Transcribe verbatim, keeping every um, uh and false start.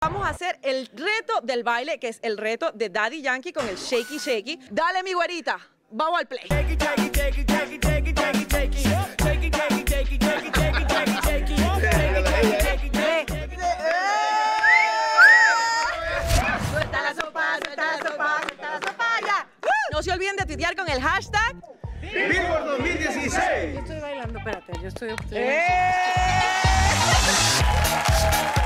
Vamos a hacer el reto del baile, que es el reto de Daddy Yankee con el Shakey Shakey. Dale, mi güerita. Vamos al play. Shakey, shakey, shakey, shakey, shakey, shakey, shakey. Shakey, shakey, shakey, shakey, shakey, shakey, shakey. Shakey, shakey, shakey. Suelta la sopa, suelta la sopa, suelta la sopa, ya. No se olviden de tuitear con el hashtag Billboard dos mil dieciséis. Yo estoy bailando, espérate, yo estoy... ¡Eh!